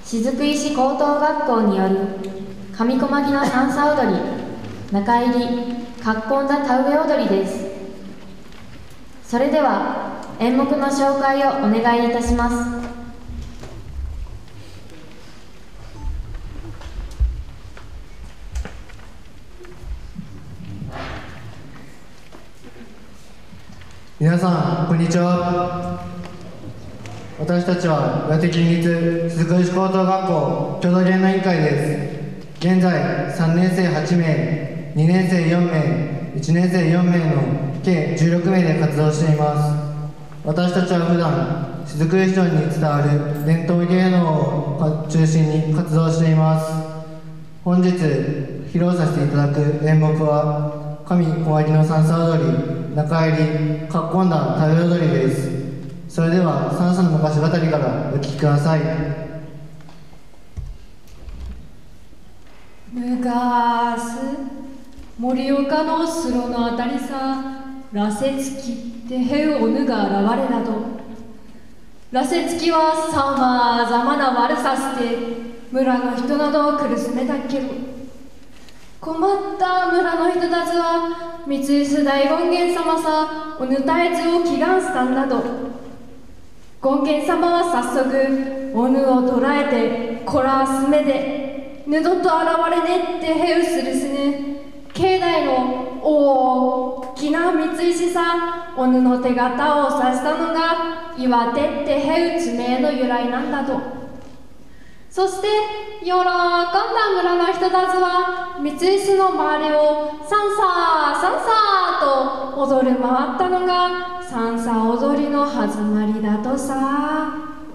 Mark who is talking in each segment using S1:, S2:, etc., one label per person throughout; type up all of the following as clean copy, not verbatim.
S1: 雫石高等学校による上小牧の三叉踊り中入りかっこんだ田植え踊りです。それでは演目の紹介をお願いいたします。
S2: 皆さんこんにちは。私たちは岩手県立雫石高等学校郷土芸能委員会です。現在3年生8名、2年生4名、1年生4名の計16名で活動しています。私たちは普段雫石町に伝わる伝統芸能を中心に活動しています。本日披露させていただく演目は上小牧の三叉踊り中入りかっこんだ田植え踊りです。それでは三叉の昔語りからお聞きください。
S3: むかす盛岡の城のあたりさ、羅瀬月ってへうおぬが現れなど、羅瀬月はさまざまな悪さして村の人などを苦しめたけど、困った村の人たちは三石大権現様さおぬたえつを祈願したんだと。権現様は早速おぬを捕らえてこらすめで二度と現れねってへうするすね。境内の大きな三石さおぬの手形を指したのが岩手ってへう地名の由来なんだと。そして喜んだ村の人たちは三石の周りをサンサーサンサーと踊り回ったのが三叉踊りの始まりだとさ。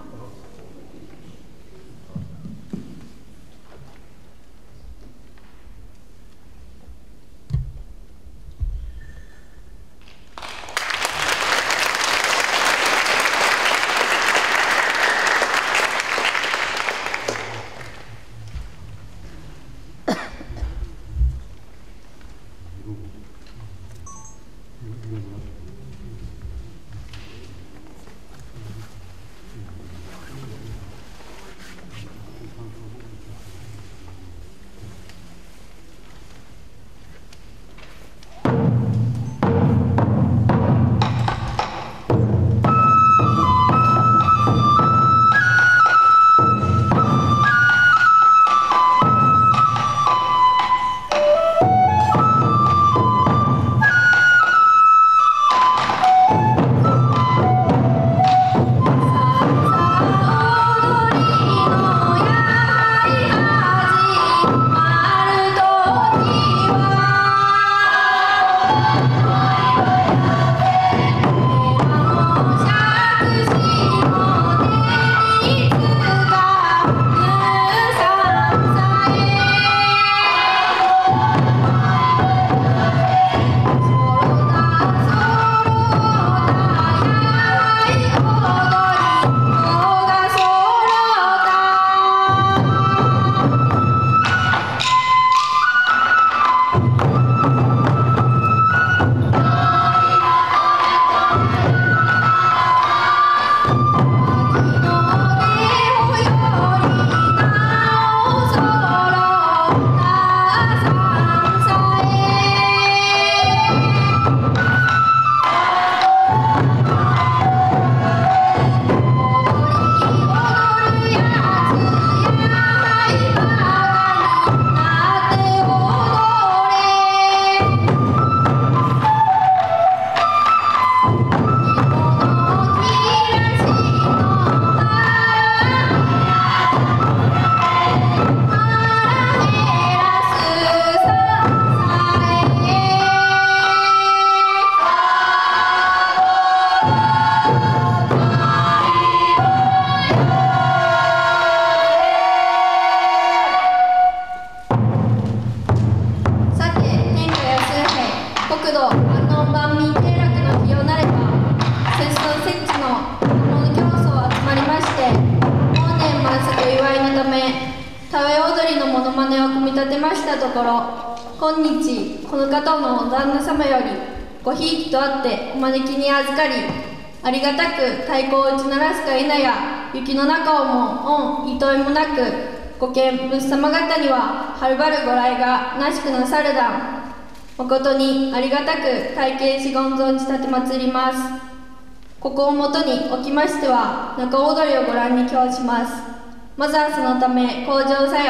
S4: 今日この方の旦那様よりごひいきとあってお招きに預かり、 ありがたく太鼓を打ち鳴らすか否や、雪の中をも御糸いもなく、ご見仏様方にははるばるご来がなしくなさるだ。誠にありがたく会計しごん存じ立てまつります。ここをもとにおきましては、中踊りをご覧に供します。まずはそのため向上さよ。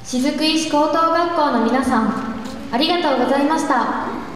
S1: 雫石高等学校の皆さん、ありがとうございました。